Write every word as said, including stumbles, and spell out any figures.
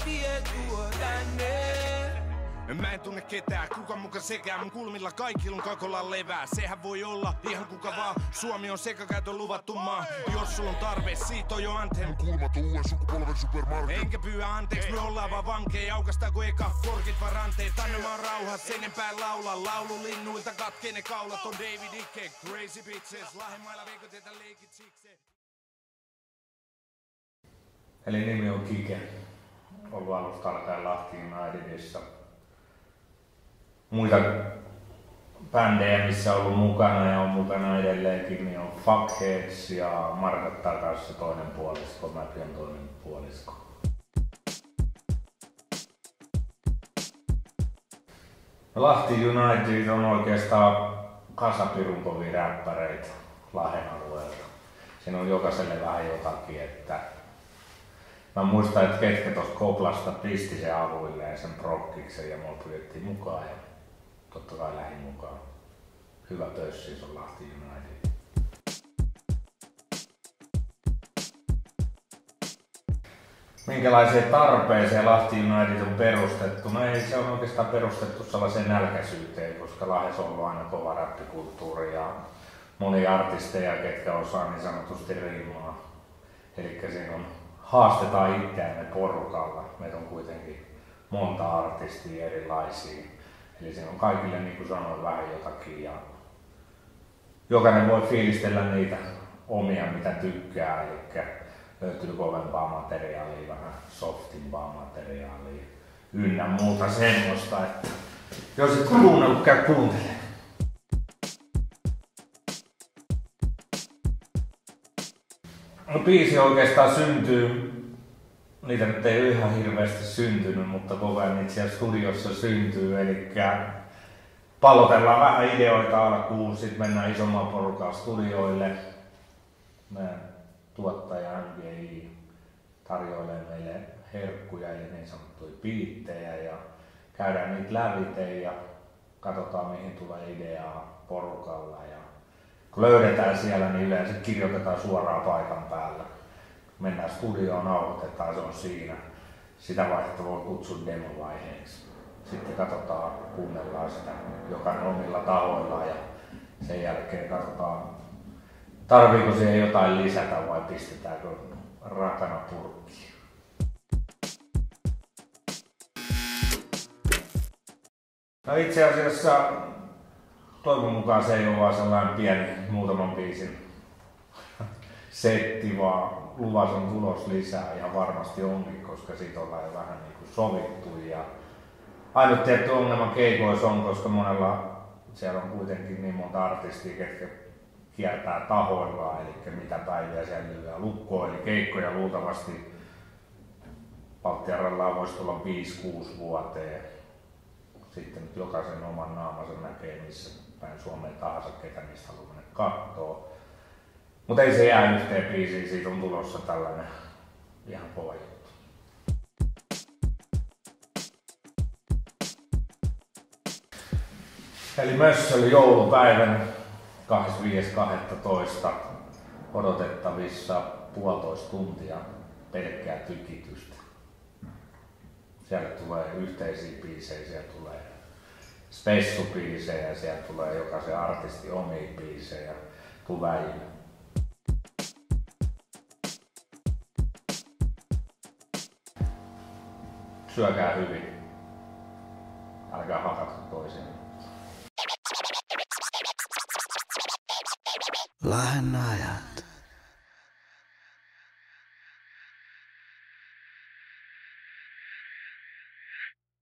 tie tuo tänne. Mä en tunne ketään, kuka muka sekään. Mun kulmilla kaikilla on kakolla levää. Sehän voi olla ihan kuka vaan. Suomi on sekakäytön luvattu maa. Jos sulla on tarve, siitä on jo anthem. Kulmat uuden sukupolven supermarket. Enkä pyydä anteeksi, me ollaan vaan vankeja. Aukastaako eka korkit varanteet. Anna maan rauha, sen enempää laula. Laulu linnuilta katkee ne kaulat. On David Icke, crazy bitches. Lahemailla veikotetä leikit sikseen. Eli nimi on Kike. Ollut alusta alkaen Lahti Unitedissa. Muita bändejä, missä on ollut mukana ja on mukana edelleenkin, niin on Fuckheads ja Markottaa kanssa toinen puolisko, Mäpi on toinen puolisko. Lahti United on oikeastaan kasapirun kovia räppäreitä Lahden alueelta. Siinä on jokaiselle vähän jotakin, että mä muistan, että ketkä tuosta Koplasta pisti sen avuilleen sen prokkiksen ja mua pyydettiin mukaan ja totta kai lähdin mukaan. Hyvä pössis on Lahti United. Minkälaiseen tarpeeseen Lahti United on perustettu? No ei se on oikeastaan perustettu sellaiseen nälkäisyyteen, koska Lahdessa on ollut aina kova räppikulttuuri ja monia artisteja, ketkä osaa niin sanotusti riimaa. Elikkä siinä on haastetaan itseämme porukalla. Meitä on kuitenkin monta artistia erilaisia. Eli siinä on kaikille, niin kuin sanoin, vähän jotakin. Ja jokainen voi fiilistellä niitä omia, mitä tykkää. Eli löytyy kovempaa materiaalia, vähän softimpaa materiaalia ynnä muuta semmoista. Että jos et kuunnellut, käy kuuntelemaan. No, biisi oikeastaan syntyy, niitä nyt ei ole ihan hirveästi syntynyt, mutta koko ajan niitä siellä studiossa syntyy. Eli pallotellaan vähän ideoita alkuun, sitten mennään isomman porukan studioille. Meidän tuottaja M G I tarjoilee meille herkkuja, eli niin sanottuja biittejä, ja käydään niitä lävite ja katsotaan mihin tulee ideaa porukalla. Ja kun löydetään siellä, niin yleensä kirjoitetaan suoraan paikan päällä. Mennään studioon, nauhoitetaan, se on siinä. Sitä vaihetta voi kutsua demovaiheeksi. Sitten katsotaan, kuunnellaan sitä jokainen omilla tahoillaan ja sen jälkeen katsotaan, tarviiko siihen jotain lisätä vai pistetäänkö rakana purkkiin. No itse asiassa toivon mukaan se ei ole vaan sellainen pieni muutaman biisin setti, vaan luvassa on tulos lisää, ihan varmasti onkin, koska siitä ollaan jo vähän niin kuin sovittu. Ja ainut tietty ongelma keikoissa on, koska monella siellä on kuitenkin niin monta artistia, ketkä kiertää tahoillaan, eli mitä päiviä siellä lyödään lukkoon, eli keikkoja luultavasti Baltiarallaan voisi tulla viisi kuusi vuoteen. Sitten nyt jokaisen oman naamansa näkee missä päin Suomeen tahansa, ketä niistä haluaa mennä kattoo. Mutta ei se jää yhteen biisiin, siitä on tulossa tällainen ihan kova juttu. Eli Mössöli joulupäivän kahdeskymmenesviides kahdestoista odotettavissa puolitoista tuntia pelkkää tykitystä. Siellä tulee yhteisiä biisejä, siellä tulee spessubiisejä, siellä tulee jokaisen artistin omia biisejä, tuu väliin. Syökää hyvin. Älkää hakatko toisiaan. Lahden ajan.